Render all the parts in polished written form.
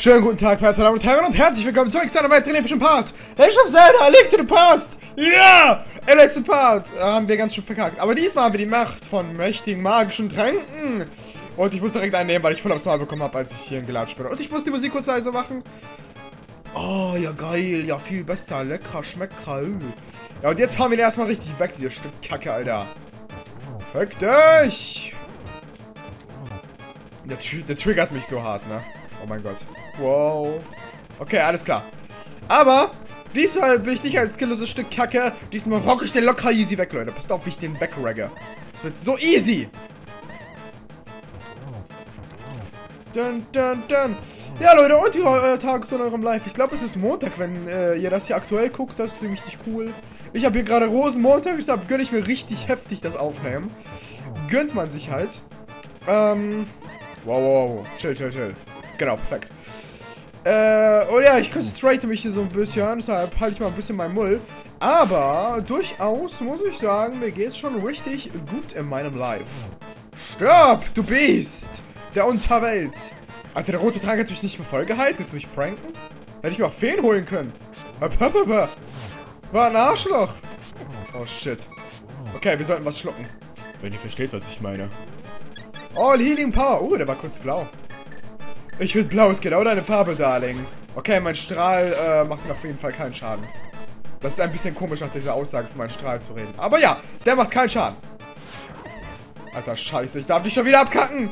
Schönen guten Tag, verehrte Damen und Herren, und herzlich willkommen zu einem weiteren epischen Part. Legend of Zelda, A Link to the Past. Ja! Im letzten Part haben wir ganz schön verkackt. Aber diesmal haben wir die Macht von mächtigen magischen Tränken. Und ich muss direkt einen nehmen, weil ich voll aufs Mal bekommen habe, als ich hier gelatscht bin. Und ich muss die Musik kurz leise machen. Oh, ja geil, ja viel besser, lecker, schmecker. Ja, und jetzt hauen wir ihn erstmal richtig weg, dieses Stück Kacke, Alter. Fick dich! Der triggert mich so hart, ne? Oh mein Gott. Wow. Okay, alles klar. Aber diesmal bin ich nicht ein skillloses Stück Kacke. Diesmal rock ich den locker easy weg, Leute. Passt auf, wie ich den wegragge. Das wird so easy. Dun, dun, dun. Ja, Leute, und wie war euer Tag so in eurem Live? Ich glaube, es ist Montag, wenn ihr das hier aktuell guckt. Das ist richtig cool. Ich habe hier gerade Rosenmontag. Deshalb gönne ich mir richtig heftig das Aufnehmen. Gönnt man sich halt. Wow. Chill. Genau, perfekt. Und ja, ich concentrate mich hier so ein bisschen, deshalb halte ich mal ein bisschen meinen Mull. Aber durchaus muss ich sagen, mir geht's schon richtig gut in meinem Life. Stirb, du Biest der Unterwelt. Alter, der rote Trank hat mich nicht mehr voll geheilt. Willst du mich pranken? Hätte ich mir auch Feen holen können. War ein Arschloch. Oh, shit. Okay, wir sollten was schlucken. Wenn ihr versteht, was ich meine. All Healing Power. Oh, der war kurz blau. Ich finde blau ist genau deine Farbe, Darling. Okay, mein Strahl macht auf jeden Fall keinen Schaden. Das ist ein bisschen komisch, nach dieser Aussage von meinem Strahl zu reden. Aber ja, der macht keinen Schaden. Alter, scheiße, ich darf dich schon wieder abkacken.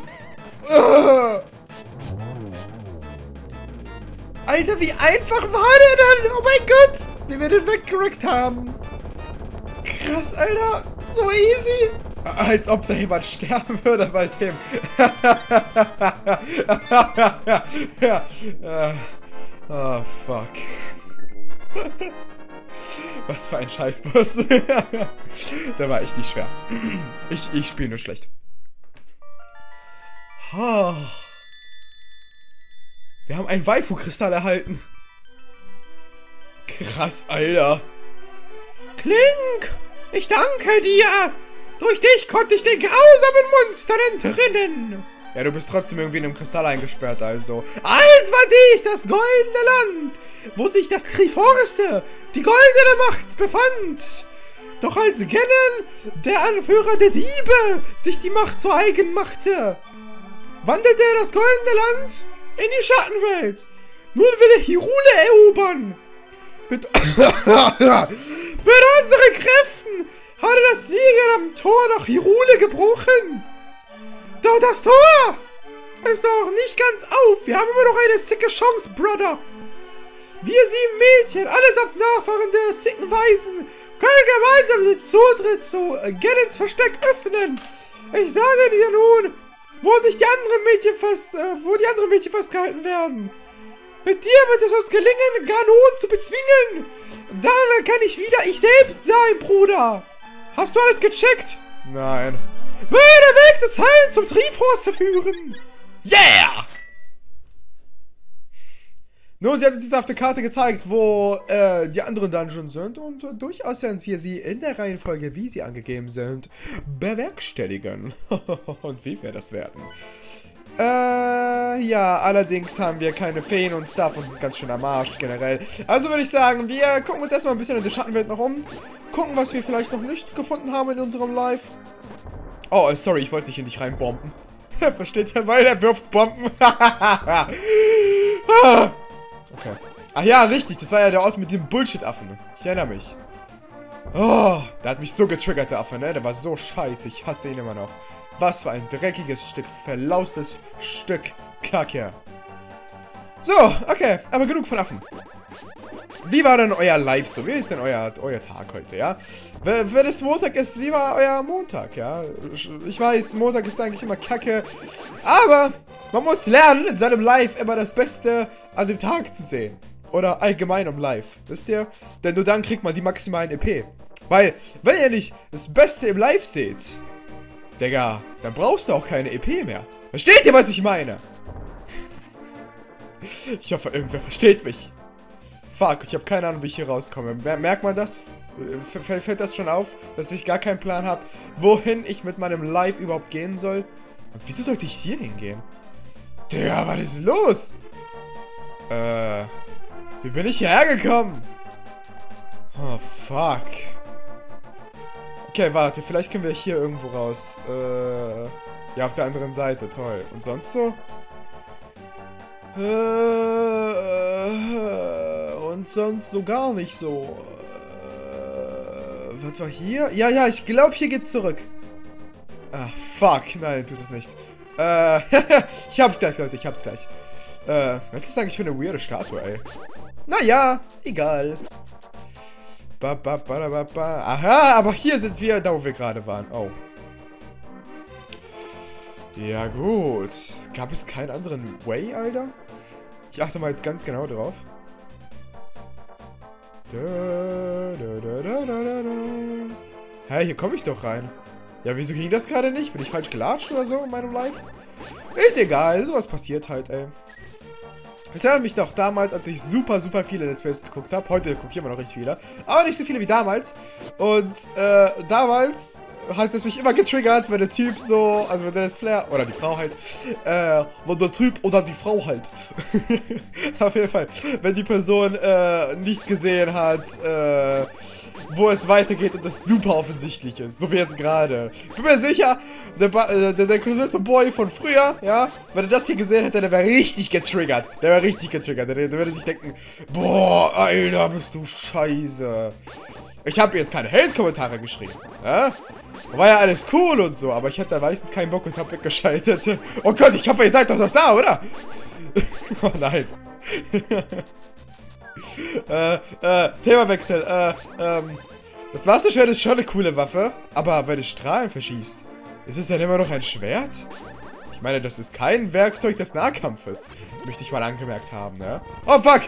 Alter, wie einfach war der denn? Oh mein Gott, wie wir den weggerückt haben. Krass, Alter. So easy. Als ob da jemand sterben würde bei dem. Ja. Oh, fuck. Was für ein Scheißboss. Der war echt nicht schwer. Ich spiele nur schlecht. Wir haben einen Waifu-Kristall erhalten. Krass, Alter. Klink, ich danke dir. Durch dich konnte ich den grausamen Monstern entrinnen. Ja, du bist trotzdem irgendwie in einem Kristall eingesperrt, also. Eins war dies, das goldene Land, wo sich das Triforce, die goldene Macht, befand. Doch als Ganon, der Anführer der Diebe, sich die Macht zu eigen machte, wandelte er das goldene Land in die Schattenwelt. Nun will er Hyrule erobern. Mit unseren Kräften hatte das Siegel am Tor nach Hyrule gebrochen. Doch das Tor ist noch nicht ganz auf. Wir haben immer noch eine sicke Chance, Brother. Wir 7 Mädchen, allesamt Nachfahren der sicken Weisen, können gemeinsam den Zutritt zu Ganons Versteck öffnen. Ich sage dir nun, wo die anderen Mädchen festgehalten werden. Mit dir wird es uns gelingen, Ganon zu bezwingen. Dann kann ich wieder ich selbst sein, Bruder. Hast du alles gecheckt? Nein. Will der Weg des Heils zum Triforce führen. Yeah! Nun, sie hat uns auf der Karte gezeigt, wo die anderen Dungeons sind. Und durchaus werden wir sie in der Reihenfolge, wie sie angegeben sind, bewerkstelligen. Und wie wir das werden. Ja, allerdings haben wir keine Feen und Stuff und sind ganz schön am Arsch generell. Also würde ich sagen, wir gucken uns erstmal ein bisschen in der Schattenwelt noch um. Gucken, was wir vielleicht noch nicht gefunden haben in unserem Live. Oh, sorry, ich wollte nicht in dich reinbomben. Versteht ihr? Weil er wirft Bomben. Okay. Ach ja, richtig, das war ja der Ort mit dem Bullshit-Affen. Ich erinnere mich. Oh, der hat mich so getriggert, der Affe, ne? Der war so scheiße, ich hasse ihn immer noch. Was für ein dreckiges Stück, verlaustes Stück Kacke. So, okay, aber genug von Affen. Wie war denn euer Live so? Wie ist denn euer Tag heute, ja? Wenn es Montag ist, wie war euer Montag, ja? Ich weiß, Montag ist eigentlich immer Kacke. Aber man muss lernen, in seinem Live immer das Beste an dem Tag zu sehen. Oder allgemein im Live, wisst ihr? Denn nur dann kriegt man die maximalen EP. Weil, wenn ihr nicht das Beste im Live seht, Digga, dann brauchst du auch keine EP mehr. Versteht ihr, was ich meine? Ich hoffe, irgendwer versteht mich. Fuck, ich habe keine Ahnung, wie ich hier rauskomme. Merkt man das? Fällt das schon auf, dass ich gar keinen Plan habe, wohin ich mit meinem Live überhaupt gehen soll? Und wieso sollte ich hier hingehen? Digga, was ist los? Wie bin ich hierher gekommen? Oh, fuck. Okay, warte, vielleicht können wir hier irgendwo raus. Ja, auf der anderen Seite, toll. Und sonst so? Und sonst so gar nicht so. Was war hier? Ja, ich glaube, hier geht's zurück. Ah, fuck. Nein, tut es nicht. Ich hab's gleich, Leute, ich hab's gleich. Was ist das eigentlich für eine weirde Statue, ey? Naja, egal. Aha, aber hier sind wir, da wo wir gerade waren. Oh. Ja, gut. Gab es keinen anderen Way, Alter? Ich achte mal jetzt ganz genau drauf. Hä, hier komme ich doch rein. Ja, wieso ging das gerade nicht? Bin ich falsch gelatscht oder so in meinem Live? Ist egal, sowas passiert halt, ey. Es erinnert mich doch damals, als ich super viele Let's Plays geguckt habe. Heute gucke ich immer noch richtig viele. Aber nicht so viele wie damals. Und damals hat es mich immer getriggert, wenn der Typ so, also wenn der Let's Player, oder die Frau halt, wenn der Typ oder die Frau halt, auf jeden Fall, wenn die Person nicht gesehen hat, wo es weitergeht und das super offensichtlich ist, so wie jetzt gerade. Ich bin mir sicher, der Closetto Boy von früher, ja, wenn er das hier gesehen hätte, der wäre richtig getriggert. Der würde sich denken, boah, Alter, bist du scheiße. Ich habe jetzt keine Hate-Kommentare geschrieben, ja? War ja alles cool und so, aber ich hatte meistens keinen Bock und hab weggeschaltet. Oh Gott, ich hoffe, ihr seid doch noch da, oder? Oh nein. Themawechsel. Das Master-Schwert ist schon eine coole Waffe, aber wenn es Strahlen verschießt, ist es dann immer noch ein Schwert? Ich meine, das ist kein Werkzeug des Nahkampfes. Möchte ich mal angemerkt haben, ne? Oh, fuck!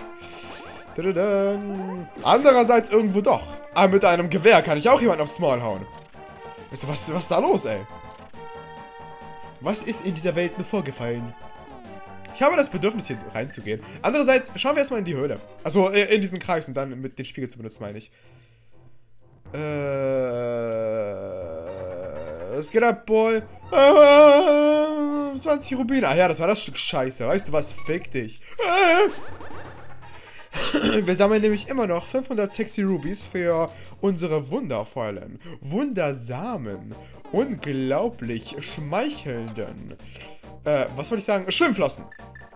Andererseits irgendwo doch. Aber mit einem Gewehr kann ich auch jemanden aufs Maul hauen. Was ist da los, ey? Was ist in dieser Welt mir vorgefallen? Ich habe das Bedürfnis, hier reinzugehen. Andererseits, schauen wir erstmal in die Höhle. Also, in diesen Kreis und dann mit den Spiegel zu benutzen, meine ich. Was geht ab, Boy? 20 Rubine. Ah ja, das war das Stück Scheiße. Weißt du was? Fick dich. Wir sammeln nämlich immer noch 500 sexy Rubies für unsere wundervollen, wundersamen, unglaublich schmeichelnden, was wollte ich sagen? Schwimmflossen.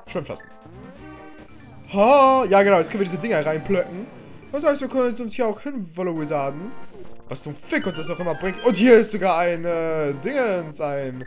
Ha, ja genau, jetzt können wir diese Dinger reinplöcken. Das heißt, wir können uns hier auch hinwolowizarden. Was zum Fick uns das auch immer bringt. Und hier ist sogar ein, Dingens, ein,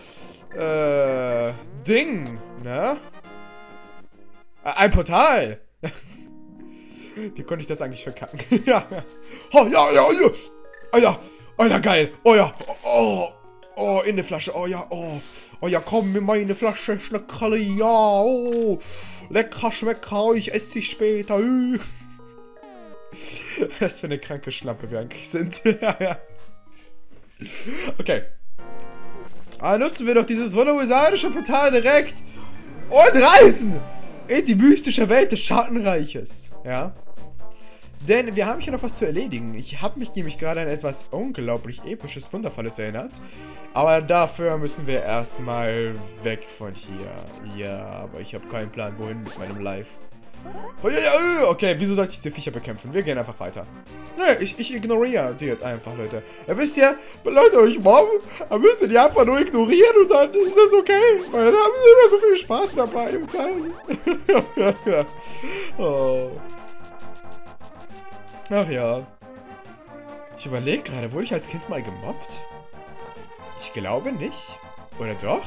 Ding, ne? Ein Portal. Wie konnte ich das eigentlich verkacken? Ja. Oh, ja. Oh ja. Alter, geil. Oh ja. Oh, in der Flasche. Oh ja. Oh ja, komm, in meine Flasche. Schnackerle. Ja. Oh. Lecker, schmecker. Ich esse dich später. Was für eine kranke Schlampe wir eigentlich sind. Okay. Aber nutzen wir doch dieses wunderwizardische Portal direkt und reisen in die mystische Welt des Schattenreiches. Ja. Denn wir haben hier noch was zu erledigen. Ich habe mich nämlich gerade an etwas unglaublich episches, wundervolles erinnert. Aber dafür müssen wir erstmal weg von hier. Ja, aber ich habe keinen Plan, wohin mit meinem Live. Oh, ja. Okay, wieso sollte ich diese Viecher bekämpfen? Wir gehen einfach weiter. Nee, ich ignoriere die jetzt einfach, Leute. Ihr wisst ja, Leute, euch mobben, dann müsst ihr die einfach nur ignorieren und dann ist das okay. Weil dann haben sie immer so viel Spaß dabei und dann... Oh. Ach ja. Ich überlege gerade, wurde ich als Kind mal gemobbt? Ich glaube nicht. Oder doch?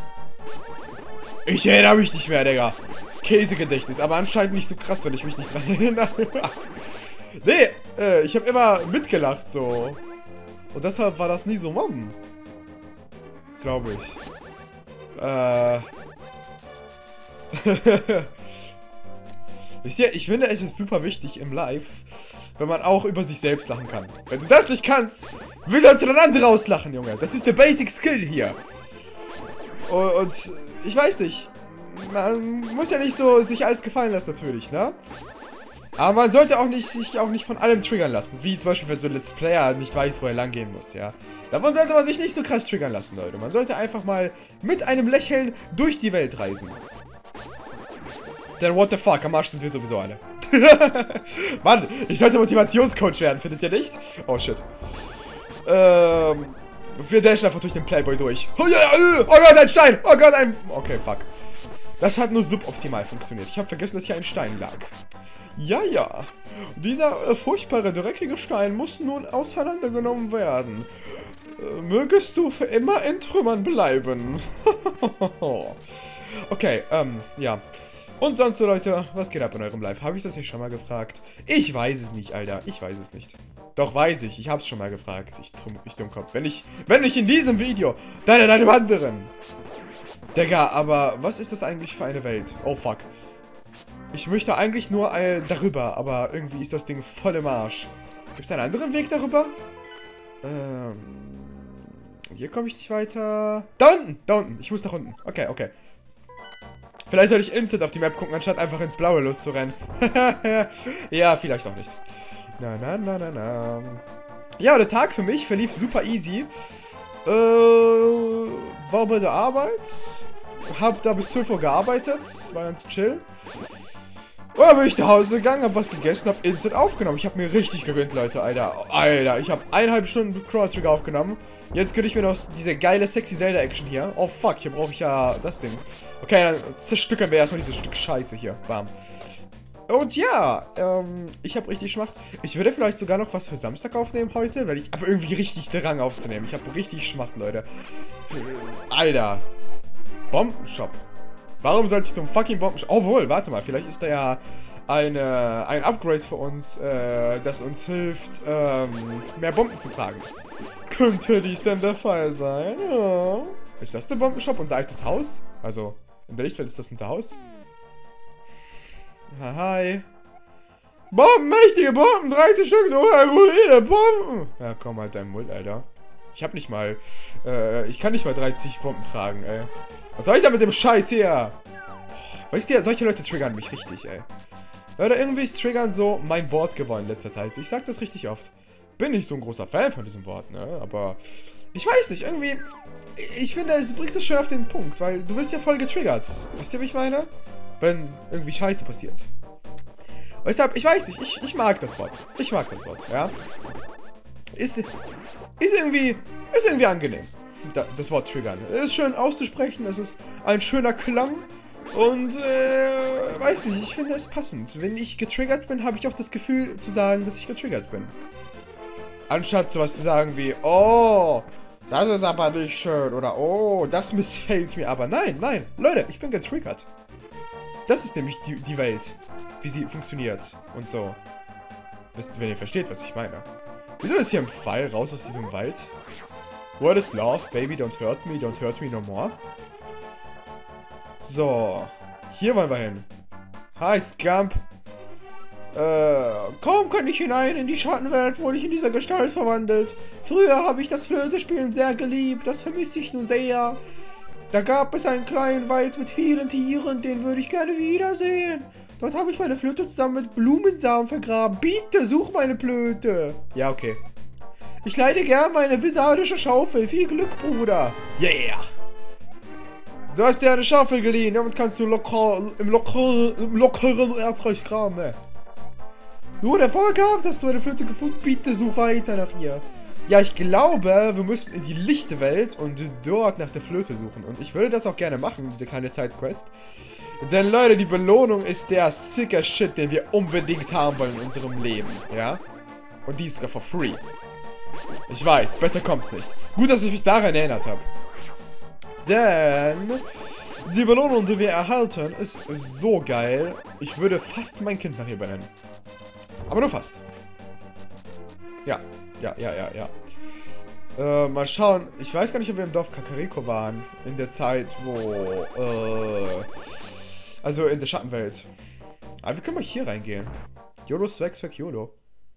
Ich erinnere mich nicht mehr, Digga. Käsegedächtnis, aber anscheinend nicht so krass, wenn ich mich nicht dran erinnere. Nee, ich habe immer mitgelacht, so. Und deshalb war das nie so mobben. Glaube ich. Wisst ihr, ich finde, es ist super wichtig im Live, wenn man auch über sich selbst lachen kann. Wenn du das nicht kannst, wie sollst du dann andere auslachen, Junge? Das ist der Basic Skill hier. Und ich weiß nicht. Man muss ja nicht so sich alles gefallen lassen, natürlich, ne? Aber man sollte auch nicht, sich auch nicht von allem triggern lassen. Wie zum Beispiel, wenn so ein Let's Player nicht weiß, wo er lang gehen muss, ja. Davon sollte man sich nicht so krass triggern lassen, Leute. Man sollte einfach mal mit einem Lächeln durch die Welt reisen. Denn what the fuck, am Arsch sind wir sowieso alle. Mann, ich sollte Motivationscoach werden, findet ihr nicht? Oh shit. Wir dashen einfach durch den Playboy durch. Oh Gott, ein Stein! Oh Gott, ein... Okay, fuck. Das hat nur suboptimal funktioniert. Ich habe vergessen, dass hier ein Stein lag. Ja, ja. Dieser furchtbare, dreckige Stein muss nun auseinandergenommen werden. Mögest du für immer in Trümmern bleiben. Okay, ja. Und sonst so, Leute, was geht ab in eurem Live? Habe ich das nicht schon mal gefragt? Ich weiß es nicht, Alter. Ich weiß es nicht. Doch, weiß ich. Ich habe es schon mal gefragt. Ich Dummkopf. Wenn nicht in diesem Video, dann in einem anderen. Digga, aber was ist das eigentlich für eine Welt? Oh, fuck. Ich möchte eigentlich nur darüber, aber irgendwie ist das Ding voll im Arsch. Gibt es einen anderen Weg darüber? Hier komme ich nicht weiter. Da unten, da unten. Ich muss nach unten. Okay, okay. Vielleicht soll ich instant auf die Map gucken, anstatt einfach ins Blaue loszurennen. Ja, vielleicht auch nicht. Na. Ja, der Tag für mich verlief super easy. War bei der Arbeit. Hab da bis 12 Uhr gearbeitet. War ganz chill. Und dann bin ich nach Hause gegangen, hab was gegessen, hab instant aufgenommen. Ich hab mir richtig gegönnt, Leute, Alter. Alter, ich hab 1,5 Stunden Chrono Trigger aufgenommen. Jetzt gönne ich mir noch diese geile, sexy Zelda-Action hier. Oh, fuck, hier brauche ich ja das Ding. Okay, dann zerstückern wir erstmal dieses Stück Scheiße hier. Bam. Und ja, ich habe richtig Schmacht. Ich würde vielleicht sogar noch was für Samstag aufnehmen heute, weil ich habe irgendwie richtig Drang aufzunehmen. Ich habe richtig Schmacht, Leute. Alter. Bombenshop. Warum sollte ich zum fucking Bombenshop... Obwohl, warte mal, vielleicht ist da ja ein Upgrade für uns, das uns hilft, mehr Bomben zu tragen. Könnte dies denn der Fall sein? Ja. Ist das der Bombenshop? Unser altes Haus? Also, in der Lichtwelt ist das unser Haus? Hi. Bomben, mächtige Bomben, 30 Stück, du Heroine, Bomben! Ja, komm halt dein Mund, Alter. Ich hab nicht mal, ich kann nicht mal 30 Bomben tragen, ey. Was soll ich da mit dem Scheiß hier? Boah, weißt du, solche Leute triggern mich richtig, ey. Leute, irgendwie ist Triggern so mein Wort geworden in letzter Zeit. Ich sag das richtig oft. Bin nicht so ein großer Fan von diesem Wort, ne? Aber ich weiß nicht, irgendwie... Ich finde, es bringt es schön auf den Punkt, weil du wirst ja voll getriggert. Wisst ihr, wie ich meine? Wenn irgendwie Scheiße passiert. Und deshalb, ich weiß nicht, ich mag das Wort. Ich mag das Wort, ja? Ist irgendwie angenehm. Das Wort triggern. Es ist schön auszusprechen, es ist ein schöner Klang. Und, weiß nicht, ich finde es passend. Wenn ich getriggert bin, habe ich auch das Gefühl zu sagen, dass ich getriggert bin. Anstatt sowas zu sagen wie, oh, das ist aber nicht schön. Oder, oh, das missfällt mir aber. Nein, nein, Leute, ich bin getriggert. Das ist nämlich die Welt, wie sie funktioniert und so. Wenn ihr versteht, was ich meine. Wieso ist hier ein Pfeil raus aus diesem Wald? What is love? Baby, don't hurt me no more. So, hier wollen wir hin. Hi, Scamp. Kaum kann ich hinein in die Schattenwelt, wurde ich in dieser Gestalt verwandelt. Früher habe ich das Flötespielen sehr geliebt, das vermisse ich nun sehr. Da gab es einen kleinen Wald mit vielen Tieren, den würde ich gerne wiedersehen. Dort habe ich meine Flöte zusammen mit Blumensamen vergraben. Bitte, such meine Flöte. Ja, okay. Ich leide gern meine visadische Schaufel. Viel Glück, Bruder. Yeah. Du hast dir eine Schaufel geliehen, damit kannst du im lockeren Erdreich kramen. Nur der Erfolg gehabt, hast du eine Flöte gefunden. Bitte such weiter nach ihr. Ja, ich glaube, wir müssen in die lichte Welt und dort nach der Flöte suchen. Und ich würde das auch gerne machen, diese kleine Sidequest. Denn, Leute, die Belohnung ist der sicker Shit, den wir unbedingt haben wollen in unserem Leben. Ja? Und die ist sogar for free. Ich weiß, besser kommt's nicht. Gut, dass ich mich daran erinnert habe. Denn die Belohnung, die wir erhalten, ist so geil. Ich würde fast mein Kind nach ihr benennen. Aber nur fast. Ja. Mal schauen. Ich weiß gar nicht, ob wir im Dorf Kakariko waren. In der Zeit, wo... also in der Schattenwelt. Aber wir können mal hier reingehen. YOLO Swag YOLO.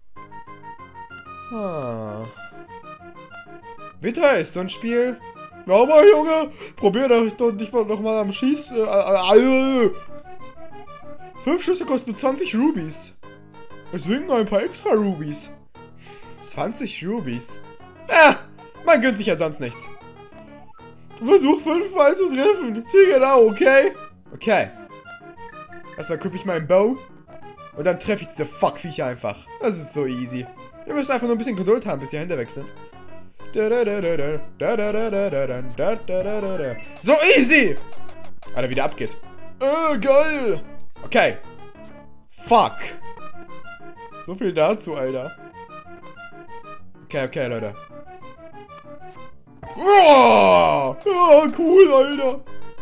Wie teuer ist so ein Spiel? Ja, aber Junge, probier doch nicht mal noch mal am Schieß... 5 Schüsse kosten nur 20 Rubies. Deswegen noch ein paar extra Rubies. 20 Rubies. Man gönnt sich ja sonst nichts. Versuch 5 Mal zu treffen. Zieh genau, okay? Okay. Erstmal equip ich meinen Bow. Und dann treffe ich diese Fuckviecher einfach. Das ist so easy. Wir müssen einfach nur ein bisschen Geduld haben, bis die Hände weg sind. So easy! Alter, wie der abgeht. Geil! Okay. Fuck. So viel dazu, Alter. Okay, Leute. Oh, cool, Alter.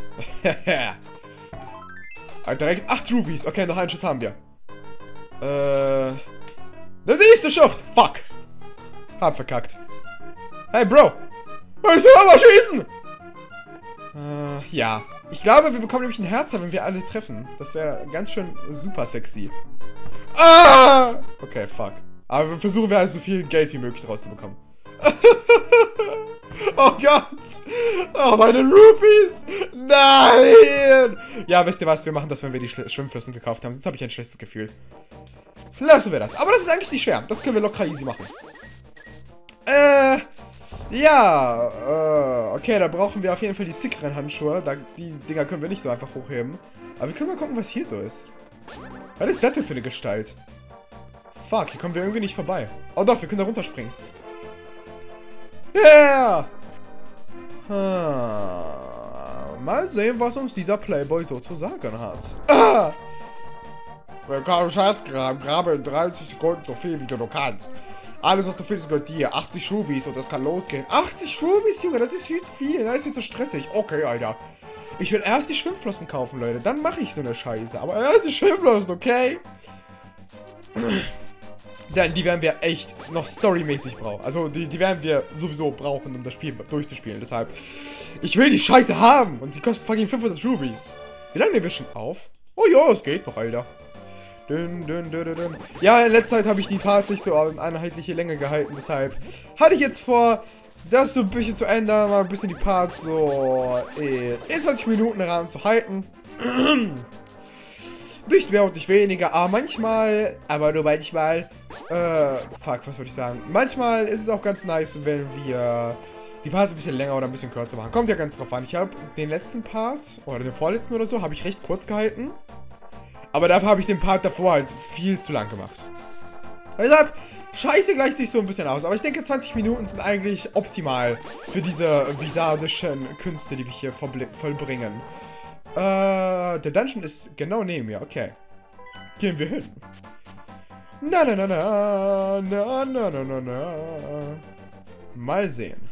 Direkt 8 Rubies. Okay, noch einen Schuss haben wir. Der nächste Schuft. Fuck. Hab verkackt. Hey, Bro. Ich soll aber schießen. Ja. Ich glaube, wir bekommen nämlich ein Herz, wenn wir alle treffen. Das wäre ganz schön super sexy. Ah! Okay, fuck. Aber versuchen wir halt so viel Geld wie möglich draus zu bekommen. Oh Gott! Oh, meine Rupees! Nein! Ja, wisst ihr was? Wir machen das, wenn wir die Schwimmflossen gekauft haben. Sonst habe ich ein schlechtes Gefühl. Lassen wir das. Aber das ist eigentlich nicht schwer. Das können wir locker easy machen. Ja. Okay, da brauchen wir auf jeden Fall die sickeren Handschuhe. Die Dinger können wir nicht so einfach hochheben. Aber wir können mal gucken, was hier so ist. Was ist das denn für eine Gestalt? Fuck, hier kommen wir irgendwie nicht vorbei. Oh doch, wir können da runterspringen. Yeah! Mal sehen, was uns dieser Playboy so zu sagen hat. Willkommen, Schatzgraben. Grabe in 30 Sekunden so viel, wie du kannst. Alles, was du findest, gehört dir. 80 Rubies und das kann losgehen. 80 Rubies, Junge, das ist viel zu viel. Das ist viel zu stressig. Okay, Alter. Ich will erst die Schwimmflossen kaufen, Leute. Dann mache ich so eine Scheiße. Aber erst die Schwimmflossen, okay? Denn die werden wir echt noch storymäßig brauchen. Also, die werden wir sowieso brauchen, um das Spiel durchzuspielen. Deshalb, ich will die Scheiße haben. Und die kostet fucking 500 Rubies. Wie lange nehmen wir schon auf? Oh ja, es geht noch, Alter. Ja, in letzter Zeit habe ich die Parts nicht so an einheitliche Länge gehalten. Deshalb hatte ich jetzt vor, das so ein bisschen zu ändern. Mal ein bisschen die Parts so in 20 Minuten Rahmen zu halten. Nicht mehr und nicht weniger, aber manchmal, fuck, was wollte ich sagen? Manchmal ist es auch ganz nice, wenn wir die Parts ein bisschen länger oder ein bisschen kürzer machen. Kommt ja ganz drauf an. Ich habe den letzten Part, oder den vorletzten oder so, habe ich recht kurz gehalten. Aber dafür habe ich den Part davor halt viel zu lang gemacht. Deshalb, Scheiße gleicht sich so ein bisschen aus. Aber ich denke, 20 Minuten sind eigentlich optimal für diese visadischen Künste, die wir hier vollbringen. Der Dungeon ist genau neben mir. Okay. Gehen wir hin. Na. Mal sehen.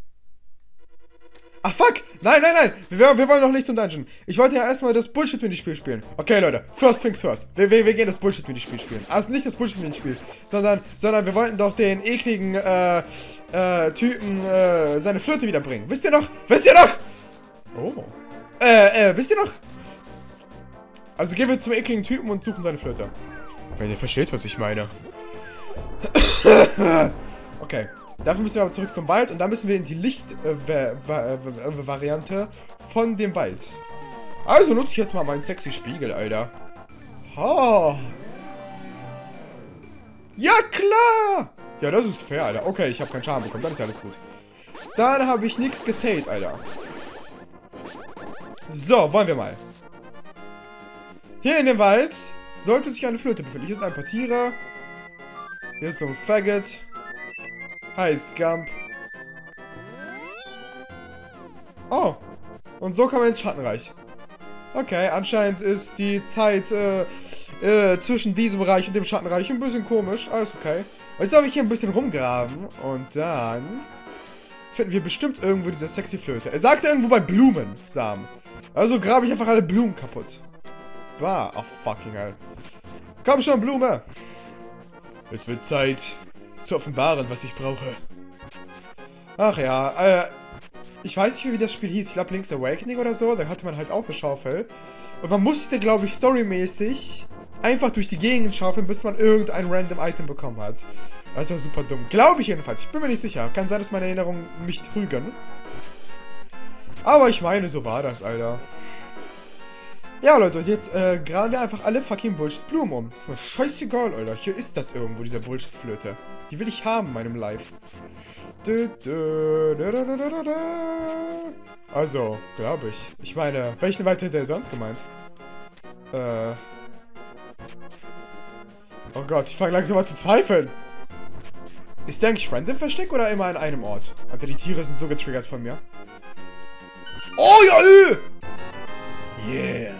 Ach, fuck! Nein! Wir wollen noch nicht zum Dungeon. Ich wollte ja erstmal das Bullshit-Minispiel spielen. Okay, Leute. First things first. Wir gehen das Bullshit-Minispiel spielen. Also nicht das Bullshit-Minispiel, sondern wir wollten doch den ekligen, Typen, seine Flöte wiederbringen. Wisst ihr noch? Oh. Wisst ihr noch? Also gehen wir zum ekligen Typen und suchen seine Flöte. Wenn ihr versteht, was ich meine. Okay. Dafür müssen wir aber zurück zum Wald und dann müssen wir in die Licht-Variante von dem Wald. Also nutze ich jetzt mal meinen sexy Spiegel, Alter. Oh. Ja, klar! Ja, das ist fair, Alter. Okay, ich habe keinen Schaden bekommen, dann ist ja alles gut. Dann habe ich nichts gesaved, Alter. So, wollen wir mal. Hier in dem Wald sollte sich eine Flöte befinden. Hier sind ein paar Tiere. Hier ist so ein Faggot. Hi, Scamp. Oh. Und so kommen wir ins Schattenreich. Okay, anscheinend ist die Zeit zwischen diesem Reich und dem Schattenreich ein bisschen komisch. Alles okay. Jetzt soll ich hier ein bisschen rumgraben. Und dann finden wir bestimmt irgendwo diese sexy Flöte. Er sagte irgendwo bei Blumensamen. Also grabe ich einfach alle Blumen kaputt. Bah, oh fucking hell. Komm schon, Blume. Es wird Zeit zu offenbaren, was ich brauche. Ach ja, ich weiß nicht mehr, wie das Spiel hieß. Ich glaube, Link's Awakening oder so. Da hatte man halt auch eine Schaufel. Und man musste, glaube ich, storymäßig einfach durch die Gegend schaufeln, bis man irgendein random Item bekommen hat. Das war super dumm. Glaube ich jedenfalls. Ich bin mir nicht sicher. Kann sein, dass meine Erinnerungen mich trügen. Aber ich meine, so war das, Alter. Ja, Leute, und jetzt graben wir einfach alle fucking Bullshit-Blumen um. Das ist mir scheißegal, Alter. Hier ist das irgendwo, diese Bullshit-Flöte. Die will ich haben in meinem Live. Also, glaube ich. Ich meine, welchen Wald hätte er sonst gemeint? Oh Gott, ich fange langsam mal zu zweifeln. Ist der eigentlich random versteckt oder immer an einem Ort? Alter, die Tiere sind so getriggert von mir. Oh ja! Yeah.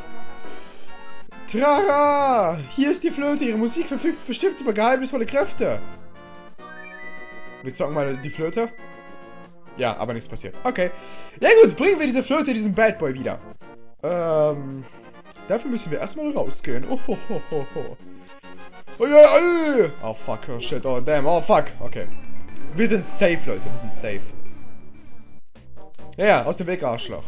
Trara! Hier ist die Flöte. Ihre Musik verfügt bestimmt über geheimnisvolle Kräfte. Wir zocken mal die Flöte. Ja, aber nichts passiert. Okay. Ja gut, bringen wir diese Flöte diesem Bad Boy wieder. Dafür müssen wir erstmal rausgehen. Oh, ho, ho, ho, ho. Oh, ja, oh fuck, oh shit, oh damn, oh fuck. Okay. Wir sind safe, Leute, wir sind safe. Ja, aus dem Weg, Arschloch.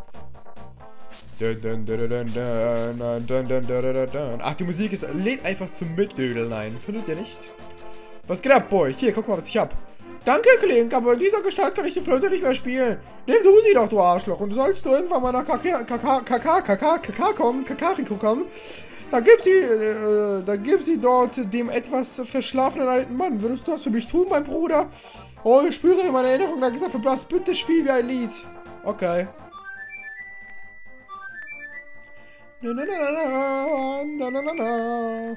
Ach, die Musik lädt einfach zum Mitdödeln ein. Findet ihr nicht? Was geht ab, Boy? Hier, guck mal, was ich hab. Danke, Klink, aber in dieser Gestalt kann ich die Flöte nicht mehr spielen. Nimm du sie doch, du Arschloch. Und sollst du irgendwann mal nach Kakariko kommen, dann gib sie dort dem etwas verschlafenen alten Mann. Würdest du das für mich tun, mein Bruder? Oh, ich spüre in meiner Erinnerung, da gesagt verblasst. Bitte spiel wie ein Lied. Okay. Na, na, na, na, na, na, na.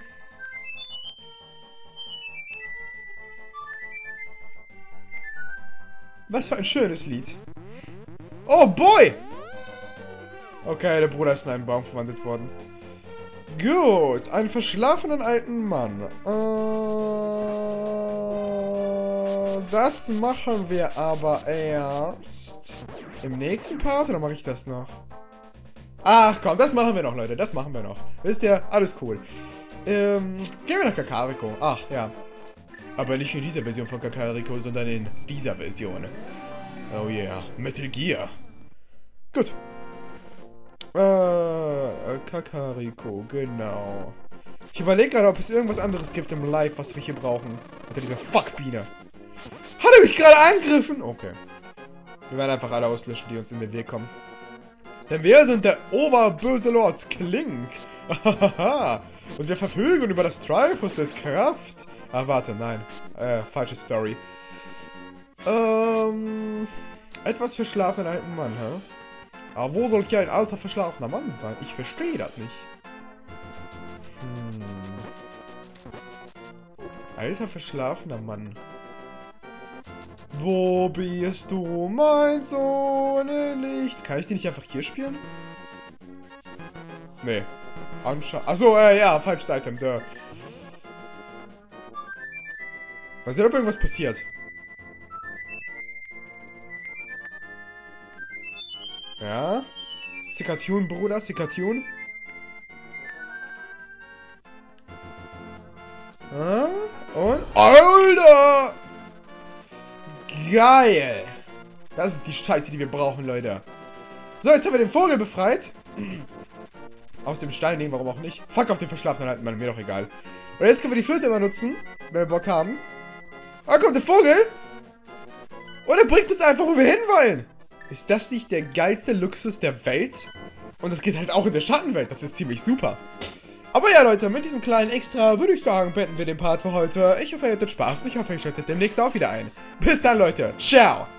Was für ein schönes Lied. Oh, boy! Okay, der Bruder ist in einen Baum verwandelt worden. Gut, einen verschlafenen alten Mann. Das machen wir aber erst im nächsten Part, oder mache ich das noch? Ach komm, das machen wir noch, Leute, das machen wir noch. Wisst ihr, alles cool. Gehen wir nach Kakariko. Ach, ja. Aber nicht in dieser Version von Kakariko, sondern in dieser Version. Oh yeah, Metal Gear. Gut. Kakariko, genau. Ich überlege gerade, ob es irgendwas anderes gibt im Live, was wir hier brauchen. Unter dieser Fuckbiene. Hat er mich gerade angegriffen? Okay. Wir werden einfach alle auslöschen, die uns in den Weg kommen. Denn wir sind der oberböse Lord Klink. Und wir verfügen über das Triforce des Kraft. Ah, warte, nein. Falsche Story. Etwas verschlafenen alten Mann, hä? Aber wo soll hier ein alter, verschlafener Mann sein? Ich verstehe das nicht. Alter, verschlafener Mann. Wo bist du, mein Sonnenlicht? Kann ich den nicht einfach hier spielen? Nee. Achso, ja, falsches Item, duh. Mal sehen, ob irgendwas passiert. Ja. Sikatun, Bruder, Sikatun. Und... Alter! Geil! Das ist die Scheiße, die wir brauchen, Leute. So, jetzt haben wir den Vogel befreit. Aus dem Stein nehmen, warum auch nicht. Fuck auf den verschlafenen alten Mann, mir doch egal. Und jetzt können wir die Flöte immer nutzen, wenn wir Bock haben. Ah, kommt der Vogel! Und er bringt uns einfach, wo wir hinwollen. Ist das nicht der geilste Luxus der Welt? Und das geht halt auch in der Schattenwelt. Das ist ziemlich super. Aber ja, Leute, mit diesem kleinen Extra würde ich sagen, beenden wir den Part für heute. Ich hoffe, ihr hattet Spaß und ich hoffe, ihr schaltet demnächst auch wieder ein. Bis dann, Leute. Ciao!